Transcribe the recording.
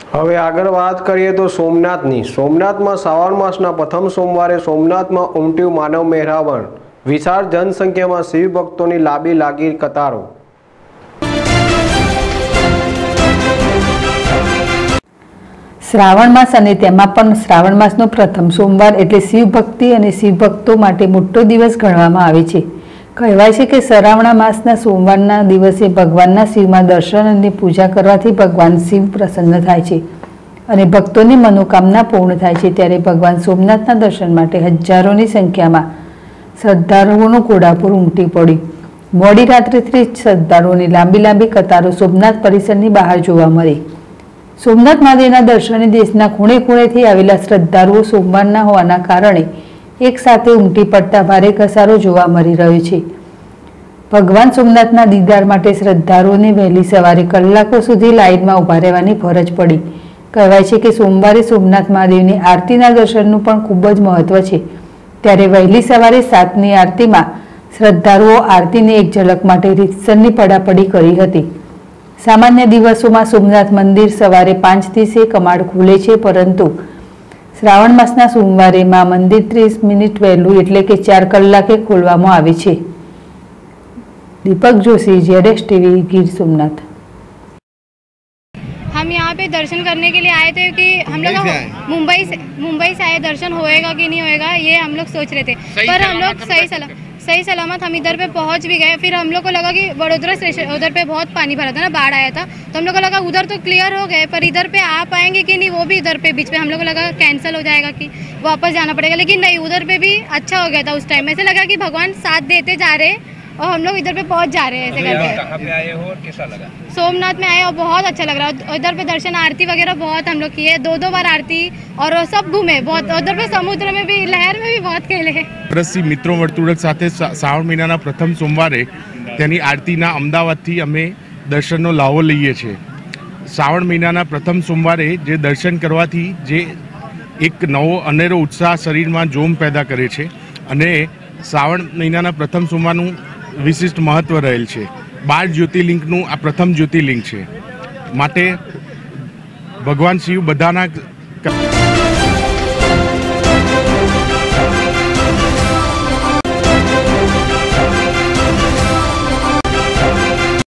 હવે આગળ વાત કરીએ તો સોમનાથની। સોમનાથમાં શ્રાવણ માસના પ્રથમ સોમવારે સોમનાથમાં ઉમટ્યું માનવ મહેરામણ। વિશાળ જનસંખ્યામાં શિવ ભક્તોની લાંબી લાગી કતારો। શ્રાવણ માસ અને તેમાં પણ શ્રાવણ માસનો પ્રથમ સોમવાર એટલે શિવ ભક્તિ અને શિવ ભક્તો માટે મોટો દિવસ ગણવામાં આવે છે। કહેવાય છે કે શ્રાવણ માસના સોમવારના દિવસે ભગવાનના શિવમાં દર્શન અને પૂજા કરવાથી ભગવાન શિવ પ્રસન્ન થાય છે અને ભક્તોની મનોકામના પૂર્ણ થાય છે। ત્યારે ભગવાન સોમનાથના દર્શન માટે હજારોની સંખ્યામાં શ્રદ્ધાળુઓનું ઘોડાપુર ઉમટી પડ્યું। મોડી રાત્રિથી શ્રદ્ધાળુઓની લાંબી કતારો સોમનાથ પરિસરની બહાર જોવા મળી। સોમનાથ મહાદેવના દર્શને દેશના ખૂણે ખૂણેથી આવેલા શ્રદ્ધાળુઓ સોમવારના હોવાના કારણે એક સાથે ઉમટી પડતા ભારે ઘસારો જોવા મળી રહ્યો છે। ભગવાન સોમનાથના દીદાર માટે શ્રદ્ધાળુઓને વહેલી સવારે કલાકો સુધી લાઇનમાં ઊભા રહેવાની ફરજ પડી। કહેવાય છે કે સોમવારે સોમનાથ મહાદેવની આરતીના દર્શનનું પણ ખૂબ જ મહત્વ છે। ત્યારે વહેલી સવારે 7ની આરતીમાં શ્રદ્ધાળુઓ આરતીની એક ઝલક માટે રીતસરની પડાપડી કરી હતી। સામાન્ય દિવસોમાં સોમનાથ મંદિર સવારે 5થી 6 કમાડ ખુલે છે, પરંતુ શ્રાવણ માસના સોમવારે મંદિર 30 મિનિટ વહેલું એટલે કે 4 કલાકે ખોલવામાં આવે છે। Deepak Joshi, ZS TV, Gir Somnath. हम यहाँ पे दर्शन करने के लिए आए थे कि हम लोग मुंबई से आए। दर्शन होएगा कि नहीं होएगा ये हम लोग सोच रहे थे, पर हम लोग सही सलामत हम इधर पे पहुँच भी गए। फिर हम लोग को लगा कि वडोदरा स्टेशन उधर पे बहुत पानी भरा था ना, बाढ़ आया था, तो हम लोग को लगा उधर तो क्लियर हो गए, पर इधर पे आ पाएंगे कि नहीं वो भी इधर पे बीच में हम लोग को लगा कैंसिल हो जाएगा कि वापस जाना पड़ेगा, लेकिन नहीं, उधर पे भी अच्छा हो गया था। उस टाइम ऐसे लगा कि भगवान साथ देते जा रहे और हम लोग इधर पे पहुंच जा रहे हैं ऐसे करके। कहाँ पे आए हो और कैसा लगा? सोमनाथ में आए और बहुत अच्छा लग रहा है। इधर पे दर्शन आरती वगैरह बहुत हम लोग किए, 2 बार आरती, और सब घूमे बहुत। उधर पे समुद्र में भी, लहर में भी बहुत खेले। પ્રસી મિત્રો વર્તુળક સાથે શ્રાવણ મહિનાના પ્રથમ સોમવારે તેની આરતીના અમદાવાદથી અમે દર્શનનો લાવો લઈએ છીએ। શ્રાવણ મહિનાના પ્રથમ સોમવારે જે દર્શન કરવાથી જે એક નવો અનેરો ઉત્સાહ શરીરમાં જોમ પેદા કરે છે અને શ્રાવણ મહિનાના પ્રથમ સોમવારનું વિશિષ્ટ મહત્વ રહેલ છે। 12 જ્યોતિર્લિંગનું આ પ્રથમ જ્યોતિર્લિંગ છે, માટે ભગવાન શિવ બધાના